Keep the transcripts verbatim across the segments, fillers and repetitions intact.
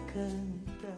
canta.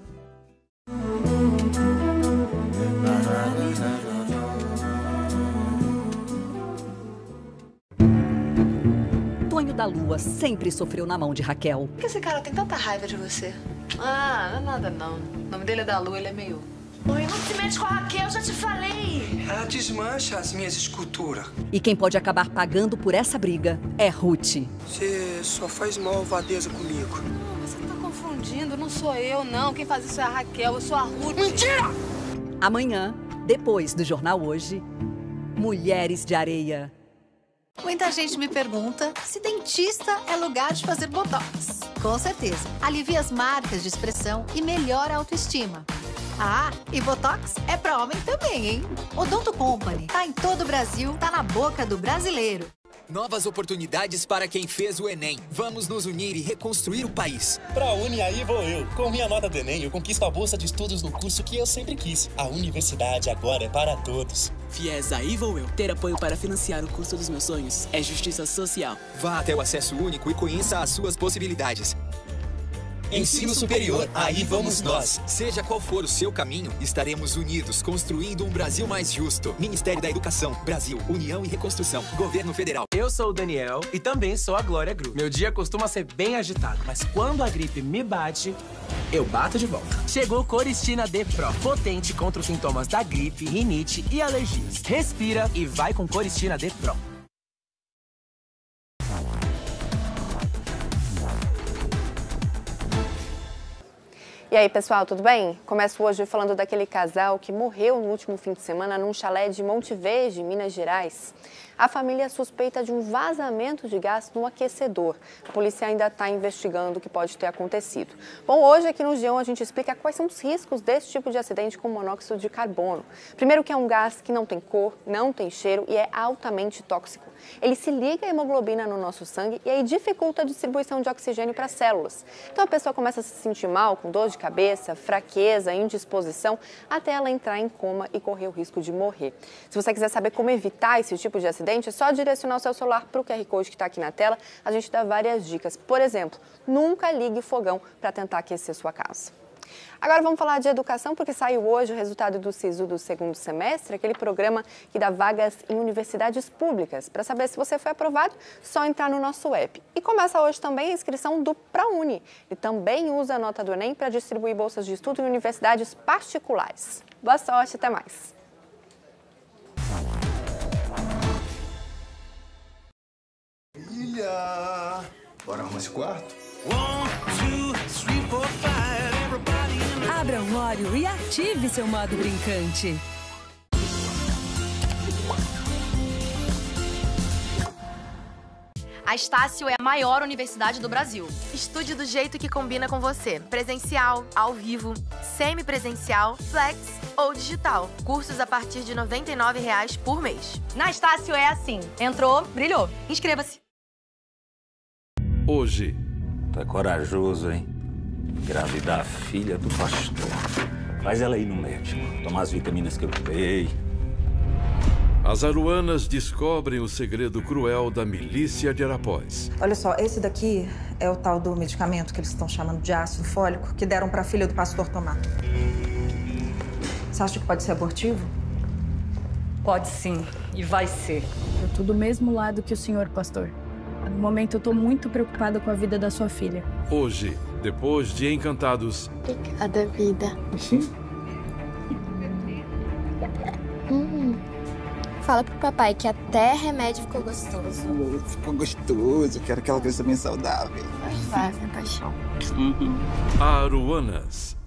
Tonho da Lua sempre sofreu na mão de Raquel. Por que esse cara tem tanta raiva de você? Ah, não é nada não. O nome dele é da Lua, ele é meio... Oi, não se mete com a Raquel, já te falei. Ela desmancha as minhas esculturas. E quem pode acabar pagando por essa briga é Ruth. Você só faz malvadeza comigo. Não, você tá confundindo. Não sou eu, não. Quem faz isso é a Raquel, eu sou a Ruth. Mentira! Amanhã, depois do Jornal Hoje, Mulheres de Areia. Muita gente me pergunta se dentista é lugar de fazer botox. Com certeza. Alivia as marcas de expressão e melhora a autoestima. Ah, e botox é pra homem também, hein? Odonto Company tá em todo o Brasil, tá na boca do brasileiro. Novas oportunidades para quem fez o Enem. Vamos nos unir e reconstruir o país. Pra Uni, aí vou eu. Com minha nota do Enem, eu conquisto a bolsa de estudos no curso que eu sempre quis. A universidade agora é para todos. Fies, aí vou eu. Ter apoio para financiar o curso dos meus sonhos é justiça social. Vá até o acesso único e conheça as suas possibilidades. Ensino superior, aí vamos nós. Seja qual for o seu caminho, estaremos unidos, construindo um Brasil mais justo. Ministério da Educação, Brasil, União e Reconstrução, Governo Federal. Eu sou o Daniel e também sou a Glória Gru. Meu dia costuma ser bem agitado, mas quando a gripe me bate, eu bato de volta. Chegou Coristina D Pro, potente contra os sintomas da gripe, rinite e alergias. Respira e vai com Coristina D Pro. E aí, pessoal, tudo bem? Começo hoje falando daquele casal que morreu no último fim de semana num chalé de Monte Verde, Minas Gerais. A família suspeita de um vazamento de gás no aquecedor. A polícia ainda está investigando o que pode ter acontecido. Bom, hoje aqui no G um a gente explica quais são os riscos desse tipo de acidente com monóxido de carbono. Primeiro que é um gás que não tem cor, não tem cheiro e é altamente tóxico. Ele se liga à hemoglobina no nosso sangue e aí dificulta a distribuição de oxigênio para as células. Então a pessoa começa a se sentir mal, com dor de cabeça, fraqueza, indisposição, até ela entrar em coma e correr o risco de morrer. Se você quiser saber como evitar esse tipo de acidente, é só direcionar o seu celular para o Q R Code que está aqui na tela. A gente dá várias dicas. Por exemplo, nunca ligue o fogão para tentar aquecer sua casa. Agora vamos falar de educação, porque saiu hoje o resultado do SISU do segundo semestre, aquele programa que dá vagas em universidades públicas. Para saber se você foi aprovado, só entrar no nosso app. E começa hoje também a inscrição do ProUni. E também usa a nota do Enem para distribuir bolsas de estudo em universidades particulares. Boa sorte, até mais! Filha! Bora arrumar esse quarto? Abra um Oreo e ative seu modo brincante. A Estácio é a maior universidade do Brasil. Estude do jeito que combina com você. Presencial, ao vivo, semipresencial, flex ou digital. Cursos a partir de noventa e nove reais por mês. Na Estácio é assim. Entrou, brilhou. Inscreva-se. Hoje. Tu é corajoso, hein? Engravidar a filha do pastor. Faz ela ir no médico, tomar as vitaminas que eu dei. As aruanas descobrem o segredo cruel da milícia de Arapós. Olha só, esse daqui é o tal do medicamento que eles estão chamando de ácido fólico, que deram pra filha do pastor tomar. Você acha que pode ser abortivo? Pode sim, e vai ser. Eu tô do mesmo lado que o senhor, pastor. No momento, eu tô muito preocupada com a vida da sua filha. Hoje, depois de Encantados... Obrigada, vida. Sim? Hum. Fala pro papai que até remédio ficou gostoso. Ficou gostoso. Quero que ela cresça bem saudável. Vai, vai, paixão. Aruanas.